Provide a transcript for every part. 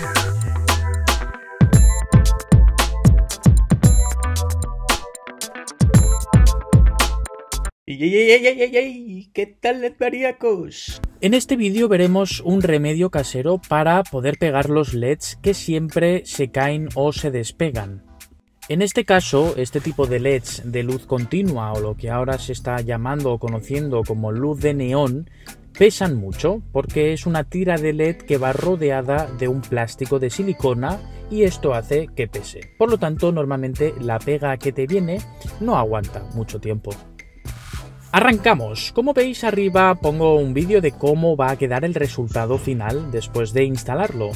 ¡Ey! ¿Qué tal, LEDmaníacos? En este vídeo veremos un remedio casero para poder pegar los LEDs que siempre se caen o se despegan. En este caso, este tipo de LEDs de luz continua, o lo que ahora se está llamando o conociendo como luz de neón, pesan mucho porque es una tira de LED que va rodeada de un plástico de silicona y esto hace que pese. Por lo tanto, normalmente la pega que te viene no aguanta mucho tiempo. Arrancamos. Como veis arriba pongo un vídeo de cómo va a quedar el resultado final después de instalarlo.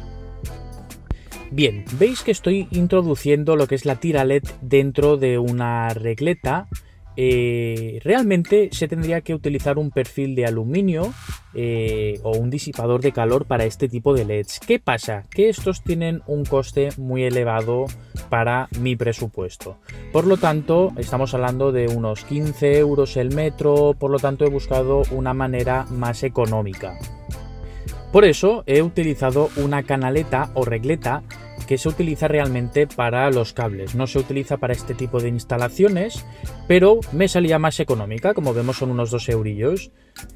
Bien, veis que estoy introduciendo lo que es la tira LED dentro de una regleta. Realmente se tendría que utilizar un perfil de aluminio o un disipador de calor para este tipo de LEDs. ¿Qué pasa? Que estos tienen un coste muy elevado para mi presupuesto. Por lo tanto, estamos hablando de unos 15 euros el metro, por lo tanto he buscado una manera más económica. Por eso he utilizado una canaleta o regleta que se utiliza realmente para los cables, no se utiliza para este tipo de instalaciones, pero me salía más económica, como vemos son unos 2 eurillos.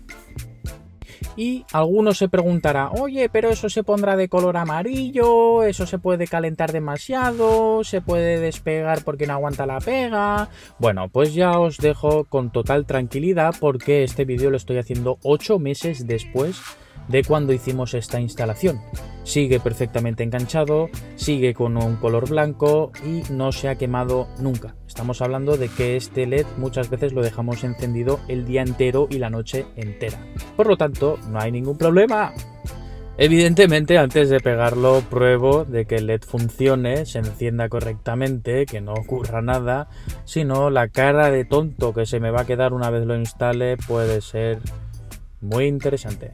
Y alguno se preguntará, oye, pero eso se pondrá de color amarillo, eso se puede calentar demasiado, se puede despegar porque no aguanta la pega. Bueno, pues ya os dejo con total tranquilidad porque este vídeo lo estoy haciendo 8 meses después de cuando hicimos esta instalación. Sigue perfectamente enganchado, sigue con un color blanco y no se ha quemado nunca. Estamos hablando de que este LED muchas veces lo dejamos encendido el día entero y la noche entera. Por lo tanto, no hay ningún problema. Evidentemente, antes de pegarlo, pruebo de que el LED funcione, se encienda correctamente, que no ocurra nada. Si no, la cara de tonto que se me va a quedar una vez lo instale puede ser muy interesante.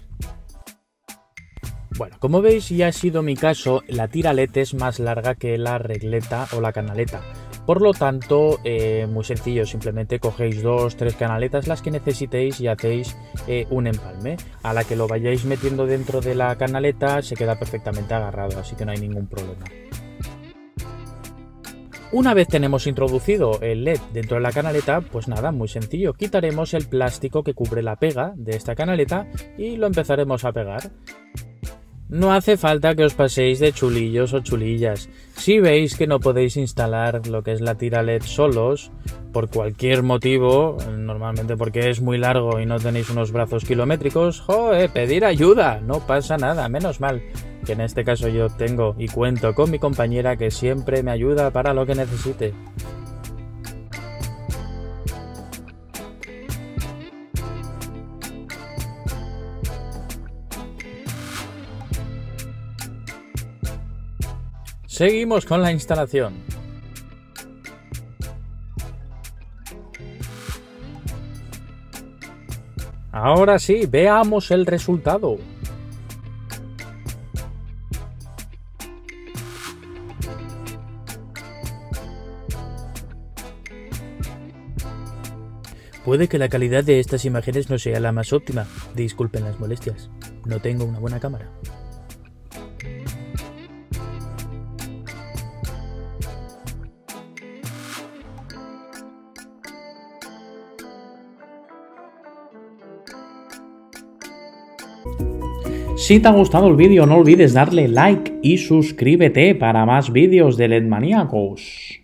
Bueno, como veis ya ha sido mi caso, la tira LED es más larga que la regleta o la canaleta. Por lo tanto, muy sencillo, simplemente cogéis 2-3 canaletas las que necesitéis y hacéis un empalme. A la que lo vayáis metiendo dentro de la canaleta se queda perfectamente agarrado, así que no hay ningún problema. Una vez tenemos introducido el LED dentro de la canaleta, pues nada, muy sencillo. Quitaremos el plástico que cubre la pega de esta canaleta y lo empezaremos a pegar. No hace falta que os paséis de chulillos o chulillas. Si veis que no podéis instalar lo que es la tira LED solos, por cualquier motivo, normalmente porque es muy largo y no tenéis unos brazos kilométricos, pedir ayuda, no pasa nada, menos mal que en este caso yo tengo y cuento con mi compañera que siempre me ayuda para lo que necesite. Seguimos con la instalación. Ahora sí, veamos el resultado. Puede que la calidad de estas imágenes no sea la más óptima. Disculpen las molestias. No tengo una buena cámara. Si te ha gustado el vídeo no olvides darle like y suscríbete para más vídeos de LEDmaníacos.